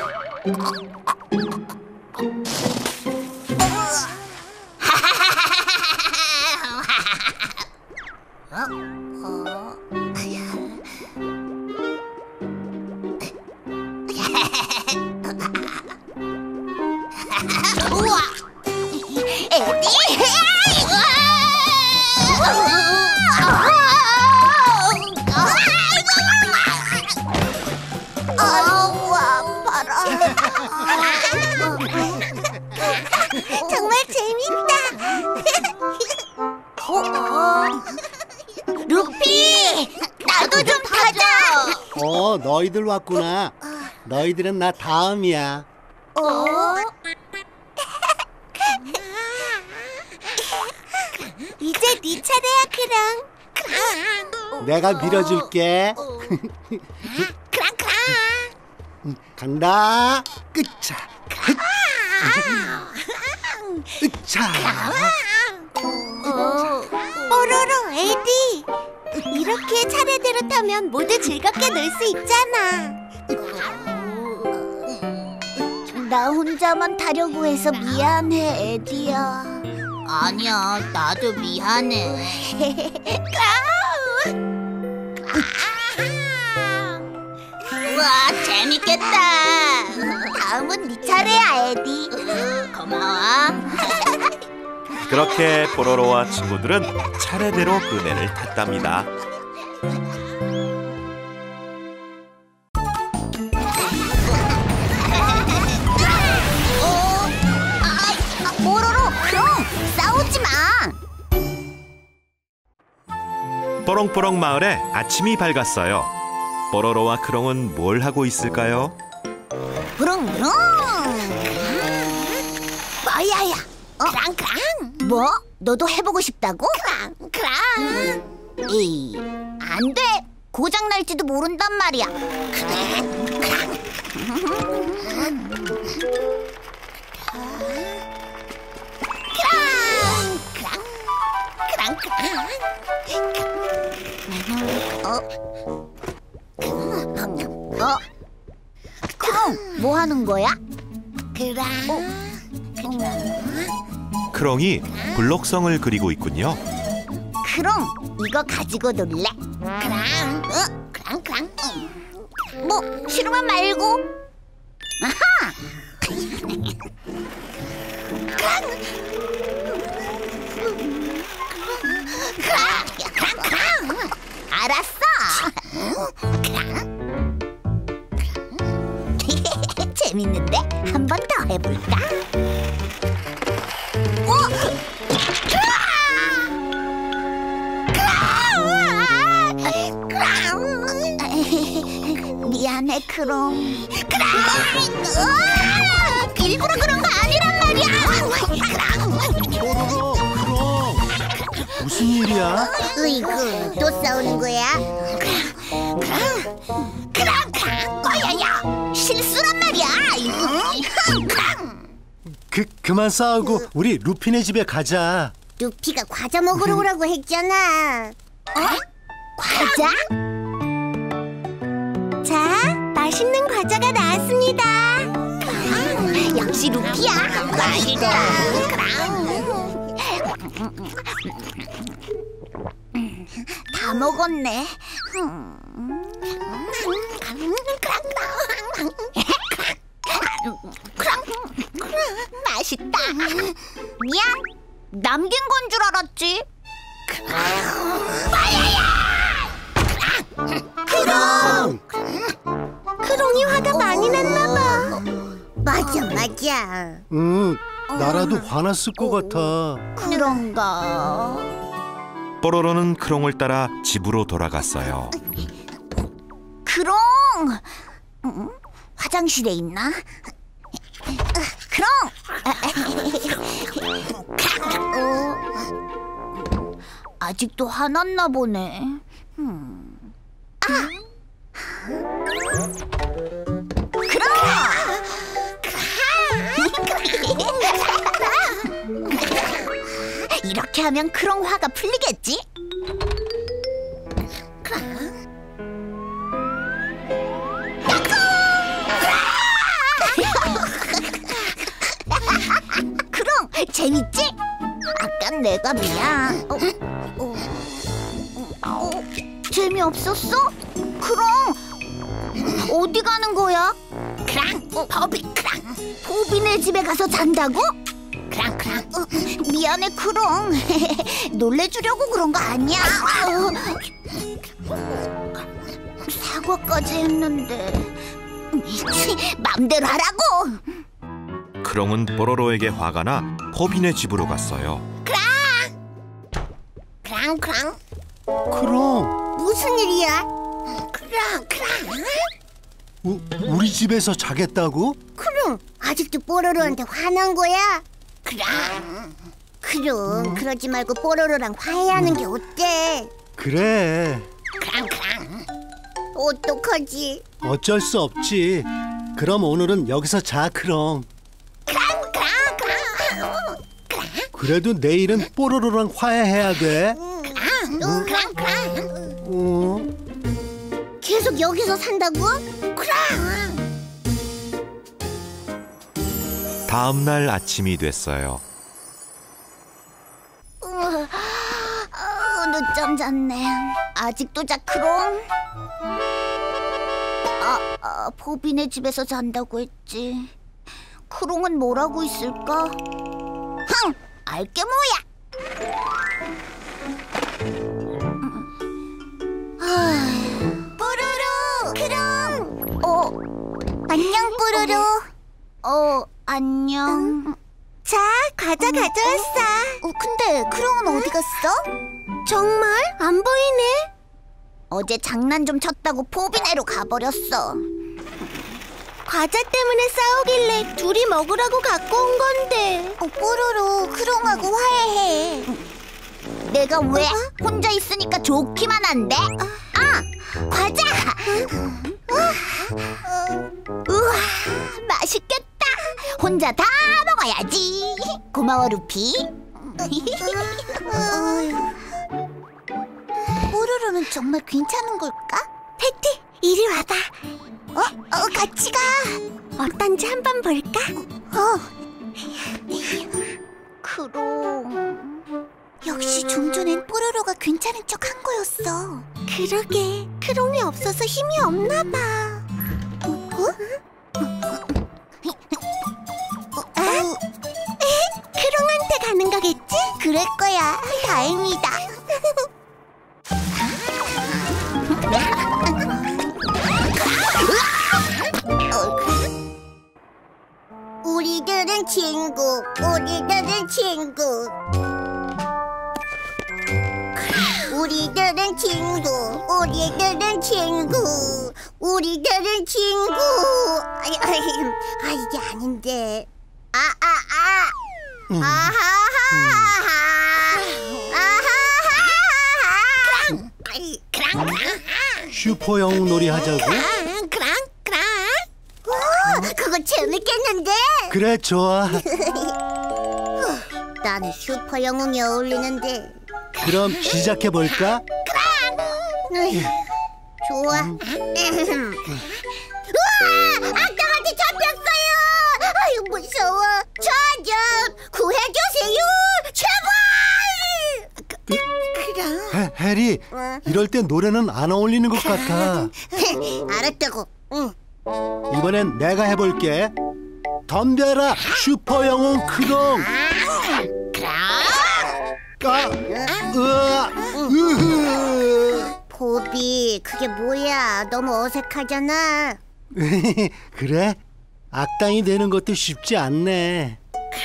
우와! 에디! 아우, 아파라. 정말 재밌다. 루피! 나도 좀 타자! 어, 너희들 왔구나. 너희들은 나 다음이야. 어? 이제 네 차례야, 크랑. 내가 밀어줄게. 크랑, 크랑. 간다. 으차. 으차. 뽀로로, 에디. 이렇게 차례대로 타면 모두 즐겁게 놀 수 있잖아. 나 혼자만 타려고 해서 미안해, 에디야. 아니야, 나도 미안해. 우와, 재밌겠다. 다음은 네 차례야, 에디. 고마워. 그렇게 뽀로로와 친구들은 차례대로 그네를 탔답니다. 뽀로로, 그럼 싸우지 마. 뽀롱뽀롱 마을에 아침이 밝았어요. 뽀로로와 크롱은 뭘 하고 있을까요? 부릉부릉. 뭐야야? 크랑 크랑. 뭐? 너도 해보고 싶다고? 크랑 크랑. 에이, 안 돼. 고장 날지도 모른단 말이야. 크랑 크랑. 크랑 크랑. 어? 어? 크롱, 뭐 하는 거야? 크랑. 크롱이 블록성을 그리고 있군요. 크롱, 이거 가지고 놀래? 크랑. 어? 크랑 크랑. 뭐 싫으면 말고. 아하. 크랑. 크랑 크랑 크랑. 알았어. 크랑. 재밌는데? 한 번 더 해볼까? 어? 미안해, 크롱. 크랑! 일부러 그런 거 아니란 말이야. 뽀로로, 크롱. 무슨 일이야? 으이구, 또 싸우는 거야? 크랑, 크랑, 크랑, 뭐야야? 실수란 말이야. 크랑. 그 그만 싸우고 우리 루피네 집에 가자. 루피가 과자 먹으러 오라고 했잖아. 어? 과자? 자, 맛있는 과자가 나왔습니다. 크랑, 역시 루피야. 맛있다. 크랑. 다 먹었네. 맛있다. 미안, 남긴 건 줄 알았지. 크롱! 크롱이 화가 많이 났나 봐. 맞아, 맞아. 응, 나라도 화났을 것 같아. 그런가? 뽀로로는 크롱을 따라 집으로 돌아갔어요. 크롱! 음, 화장실에 있나? 크롱! 어, 아직도 화났나 보네. 음. 아! 크롱! 이렇게 하면 크롱 화가 풀리겠지? 크롱, 재밌지? 아깐 내가 미안. 어, 어, 어, 어. 재미없었어? 그럼 어디 가는 거야? 크랑, 버비 크랑. 보비네 집에 가서 잔다고? 크랑 크랑. 어, 미안해 크롱. 놀래주려고 그런 거 아니야. 사과까지 했는데. 치, 맘대로 하라고. 크롱은 뽀로로에게 화가 나 포비네 집으로 갔어요. 크랑 크랑. 크롱, 무슨 일이야? 크랑 크랑. 우, 우리 집에서 자겠다고? 크롱, 아직도 뽀로로한테 화난 거야? 크랑. 크롱, 그러지 말고 뽀로로랑 화해하는 게 어때? 그래, 크랑 크랑. 어떡하지? 어쩔 수 없지. 그럼 오늘은 여기서 자, 크롱. 크랑 크랑 크랑. 그래도 내일은 뽀로로랑 화해해야 돼. 크랑 크랑 크랑. 어? 계속 여기서 산다고? 크랑. 다음 날 아침이 됐어요. 어, 어, 늦잠 잤네. 아직도 자, 크롱? 아, 아, 보빈의 집에서 잔다고 했지. 크롱은 뭘 하고 있을까? 흥! 알게 뭐야! 뽀로로! 크롱! 어, 안녕, 뽀로로. 어, 안녕. 자, 과자 가져왔어. 어, 근데 크롱은 어디 갔어? 정말? 안 보이네. 어제 장난 좀 쳤다고 포비네로 가버렸어. 과자 때문에 싸우길래 둘이 먹으라고 갖고 온 건데. 어, 뽀로로, 크롱하고 화해해. 내가 왜? 혼자 있으니까 좋기만 한데? 아, 과자! 우와, 맛있겠다. 혼자 다 먹어야지. 고마워, 루피. 뽀로로는 정말 괜찮은 걸까? 패티, 이리 와봐. 어? 어, 같이 가. 어떤지 한번 볼까? 어. 크롱. 역시 좀 전엔 뽀로로가 괜찮은 척 한 거였어. 그러게, 크롱이 없어서 힘이 없나 봐. 어? 아? 크롱한테 가는 거겠지? 그럴 거야. 다행이다. 우리들은 친구, 우리들은 친구. 우리들은 친구, 우리들은 친구, 우리들은 친구. 아이, 아이, 아 이게 아닌데. 아, 아, 아. 음. 아하하하. 아하하하. 크랑, 크랑, 크랑. 슈퍼 영웅 놀이 하자고? 크랑, 크랑, 크랑. 오, 그거 재밌겠는데? 그래, 좋아. 나는 슈퍼 영웅이 어울리는데. 그럼 시작해볼까? 으이, 좋아. 우와! 악당한테 잡혔어요! 아유, 무서워. 저 좀 구해주세요! 제발! 그, 그럼? 해, 해리, 이럴 때 노래는 안 어울리는 것 같아. 알았다고. 응. 이번엔 내가 해볼게. 덤벼라, 슈퍼 영웅 크롱. 그럼? 아, 으아, 으흐. 보비, 그게 뭐야? 너무 어색하잖아. 그래? 악당이 되는 것도 쉽지 않네.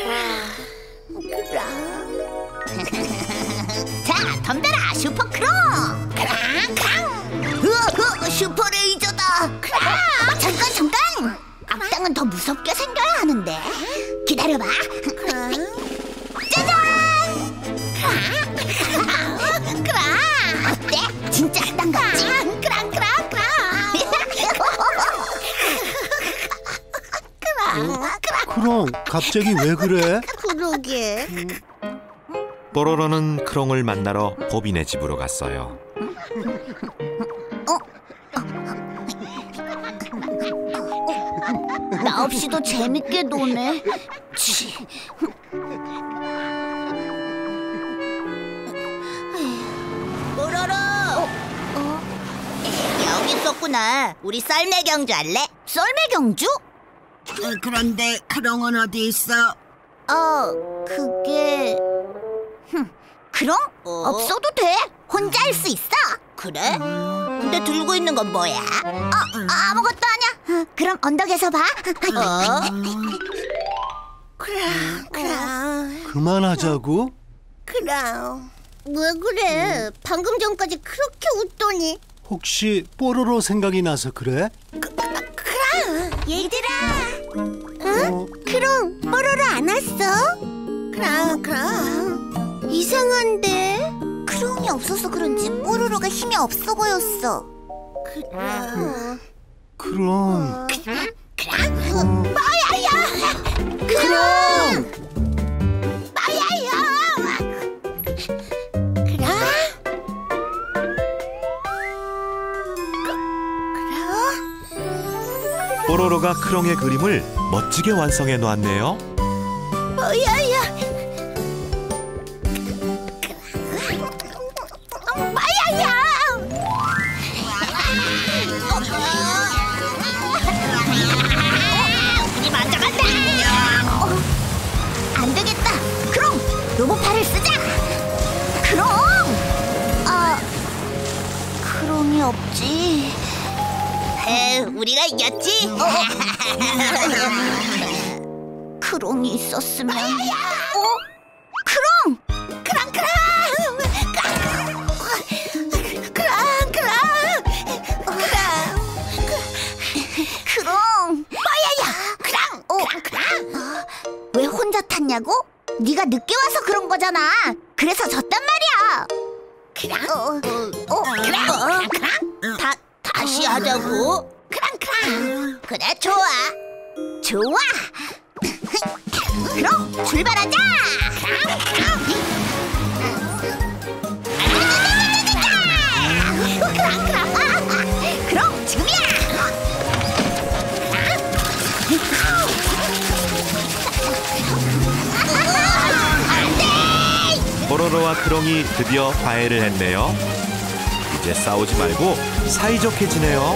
자, 덤벼라, 슈퍼 크롱! 크랑, 크랑! 으흐, 슈퍼 레이저다! 크랑! 잠깐, 잠깐! 악당은 더 무섭게 생겨야 하는데. 기다려봐. 짜잔! 크랑! 크랑! 어때? 진짜 악당 같지? 크랑, 크랑, 크랑! 크랑, 크랑! 크롱, 갑자기 왜 그래? 그러게. 뽀로로는 크롱을 만나러 보빈의 집으로 갔어요. 나 없이도 재밌게 노네. 치. 뽀로로! 어, 있었구나. 우리 썰매 경주 할래? 썰매 경주? 어, 그런데 크롱은 어디 있어? 어, 그게... 흠, 그럼? 어? 없어도 돼. 혼자 할 수 있어. 그래? 근데 들고 있는 건 뭐야? 어, 아무것도 아니야. 그럼 언덕에서 봐. 어? 크롱, 크롱, 그만하자고? 크롱. 왜 그래? 방금 전까지 그렇게 웃더니. 혹시 뽀로로 생각이 나서 그래? 얘들아, 어? 크롱, 뽀로로 안 왔어? 크롱, 크롱. 이상한데? 크롱이 없어서 그런지 뽀로로가 힘이 없어 보였어. 크롱. 그럼 마야야! 크롱! 마야야! 크롱? 뽀로로가 크롱의 그림을 멋지게 완성해 놓았네요. 마야야! 마야야! 우리 먼저 간다! 어, 안 되겠다! 크롱! 로봇팔을 쓰자! 크롱! 아, 크롱이 없지. 에, 우리가 이겼지? 크롱이 있었으면. 어? 크롱! 크롱 크롱! 크롱 크롱! 크롱! 뭐야야! 크롱! 어, 크롱! 왜 혼자 탔냐고? 네가 늦게 와서 그런 거잖아. 그래서 졌단 말이야. 크롱! 어, 어, 크롱! 크롱! 다 다시 하자고. 크랑 크랑. 그래 좋아. 좋아. 그럼 출발하자. 크랑 크랑. 크랑 크랑. 그럼 지금이야. 안돼. 뽀로로와 크롱이 드디어 화해를 했네요. 이제 싸우지 말고 사이좋게 지내요.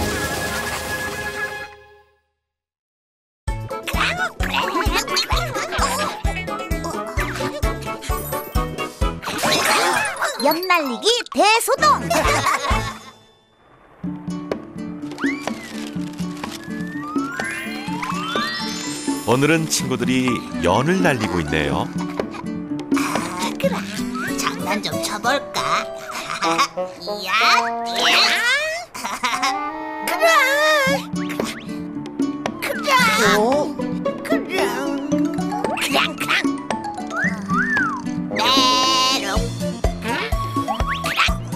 연날리기 대소동. 오늘은 친구들이 연을 날리고 있네요. 그래, 장난 좀 쳐볼까? 야, 그래, 그래, 어? 그래, 그냥 그냥 메롱, 그냥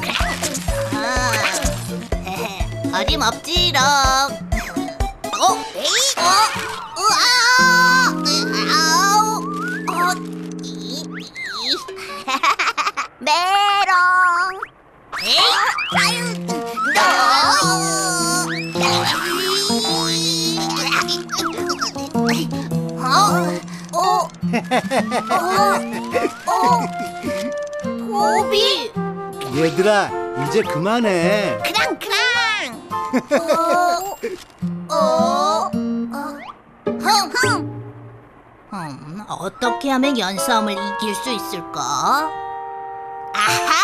그냥 어림없지롱. 어, 에이, 어, 으아, 아우, 어, 이, 이. 메롱. 에이, 아유, 너. 어, 어, 어, 보비. 얘들아 이제 그만해. 크랑 크랑. 어, 어, 어, 흥흥. 음, 어떻게 하면 연싸움을 이길 수 있을까? 아하!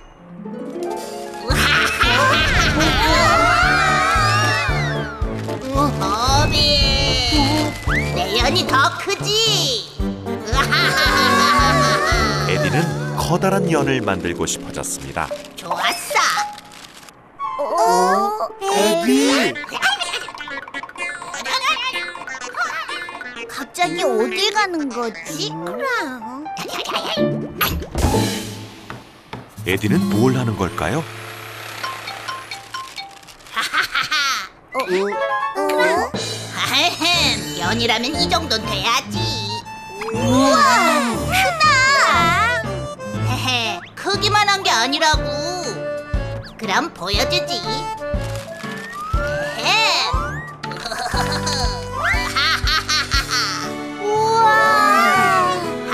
버비! 내 연이 더 크지? 에디는 커다란 연을 만들고 싶어졌습니다. 좋았어! 어? 에디. 갑자기 어딜 가는 거지? 그럼. 에디는 뭘 하는 걸까요? 그럼. 아햄, 연이라면 이 정도는 돼야지. 우와, 크다. 헤헤, 크기만 한 게 아니라고. 그럼 보여주지. 햄. 우와.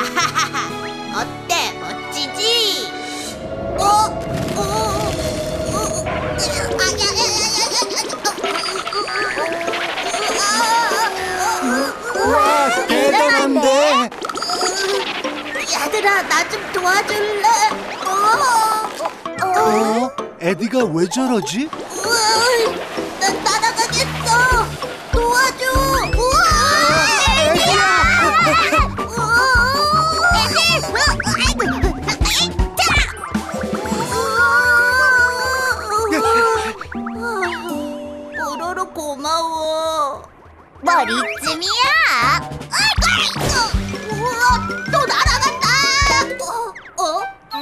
어때, 멋지지? 어, 어, 어, 어. 아야, 야, 야, 야, 야. 도와줄래? 어, 어, 어. 어? 에디가 왜 저러지? 으이, 난 날아가겠어. 도와줘. 우와, 에디야! 뽀로로 고마워. 머리쯤이야. 우와, 또 날아간다. 어? 어?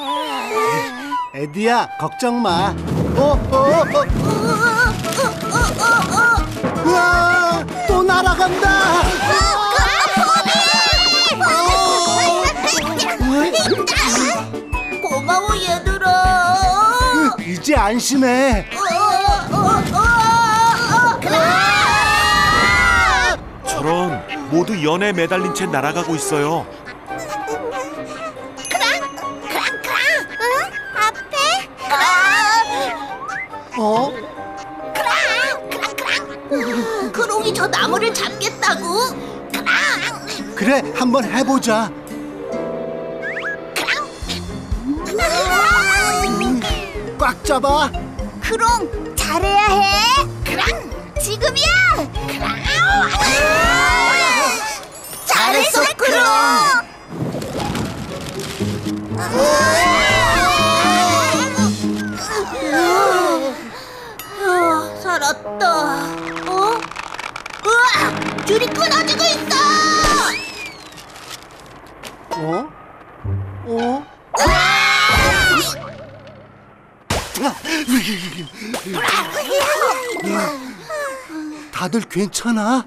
에디야, 걱정 마. 어, 어, 어. 우와, 또 날아간다. 고마워 얘들아. 이제 안심해. 저런, 모두 연에 매달린 채 날아가고 있어요. 앞에? 어? 크롱이 저 나무를 잡겠다고? 그래, 한번 해보자. 꽉 잡아. 크롱 잘해야 해. 지금이야. 잘했어 크롱. 아, 살았다. 어? 우와! 줄이 끊어지고 있어. 어? 어? 다들 괜찮아?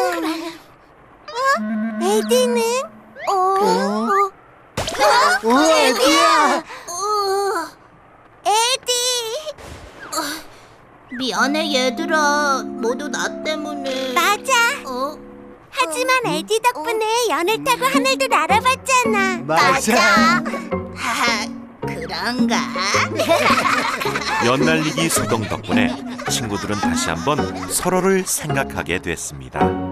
에디는? 어? 어? 어, 에디야! 어, 에디. 어, 미안해 얘들아. 모두 나 때문에. 맞아. 어? 하지만 에디 덕분에 연을 타고 하늘도 날아봤잖아. 맞아. 하하, 그런가? 연날리기 소동 덕분에 친구들은 다시 한번 서로를 생각하게 됐습니다.